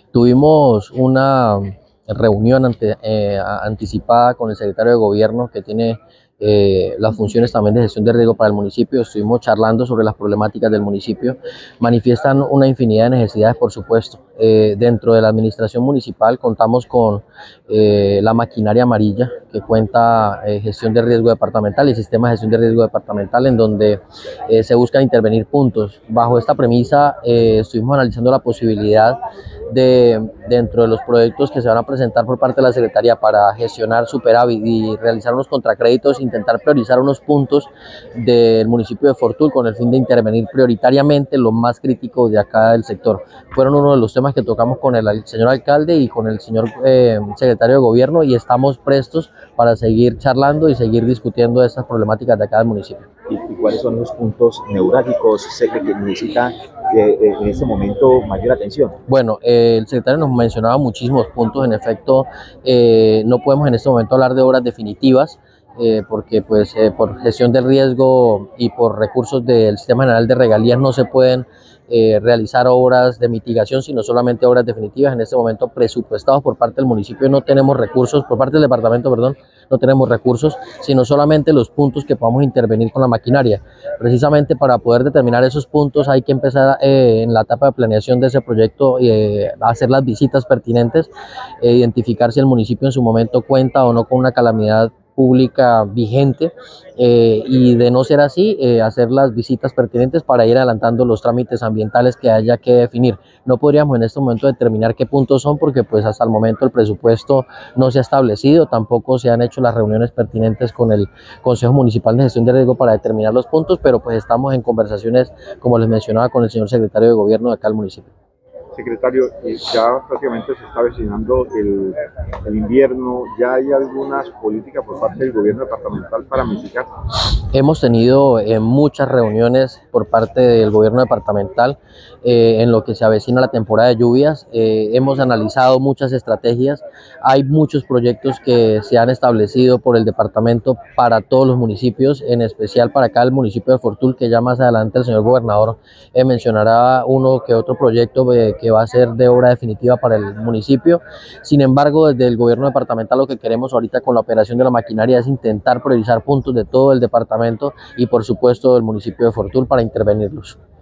Tuvimos una reunión anticipada con el secretario de Gobierno que tiene las funciones también de gestión de riesgo para el municipio. Estuvimos charlando sobre las problemáticas del municipio. Manifiestan una infinidad de necesidades, por supuesto. Dentro de la administración municipal contamos con la maquinaria amarilla que cuenta gestión de riesgo departamental y sistema de gestión de riesgo departamental, en donde se buscan intervenir puntos. Bajo esta premisa estuvimos analizando la posibilidad dentro de los proyectos que se van a presentar por parte de la Secretaría para gestionar superávit y realizar unos contracréditos, intentar priorizar unos puntos del municipio de Fortul con el fin de intervenir prioritariamente lo más crítico de acá del sector. Fueron uno de los temas que tocamos con el señor alcalde y con el señor secretario de Gobierno, y estamos prestos para seguir charlando y seguir discutiendo estas problemáticas de acá del municipio. ¿Y cuáles son los puntos neurálgicos que necesita en este momento mayor atención? Bueno, el secretario nos mencionaba muchísimos puntos. En efecto, no podemos en este momento hablar de obras definitivas, porque pues por gestión del riesgo y por recursos del Sistema General de Regalías no se pueden realizar obras de mitigación, sino solamente obras definitivas. En este momento presupuestados por parte del municipio no tenemos recursos, por parte del departamento, perdón, no tenemos recursos, sino solamente los puntos que podamos intervenir con la maquinaria. Precisamente para poder determinar esos puntos hay que empezar en la etapa de planeación de ese proyecto, hacer las visitas pertinentes, identificar si el municipio en su momento cuenta o no con una calamidad pública vigente, y de no ser así, hacer las visitas pertinentes para ir adelantando los trámites ambientales que haya que definir. No podríamos en este momento determinar qué puntos son, porque pues hasta el momento el presupuesto no se ha establecido, tampoco se han hecho las reuniones pertinentes con el Consejo Municipal de Gestión de Riesgo para determinar los puntos, pero pues estamos en conversaciones, como les mencionaba, con el señor secretario de Gobierno de acá del municipio. Secretario, ya prácticamente se está avecinando el invierno. ¿Ya hay algunas políticas por parte del gobierno departamental para mitigar? Hemos tenido muchas reuniones por parte del gobierno departamental en lo que se avecina la temporada de lluvias. Hemos analizado muchas estrategias. Hay muchos proyectos que se han establecido por el departamento para todos los municipios, en especial para acá el municipio de Fortul, que ya más adelante el señor gobernador mencionará uno que otro proyecto que va a ser de obra definitiva para el municipio. Sin embargo, desde el gobierno departamental lo que queremos ahorita con la operación de la maquinaria es intentar priorizar puntos de todo el departamento y por supuesto del municipio de Fortul para intervenirlos.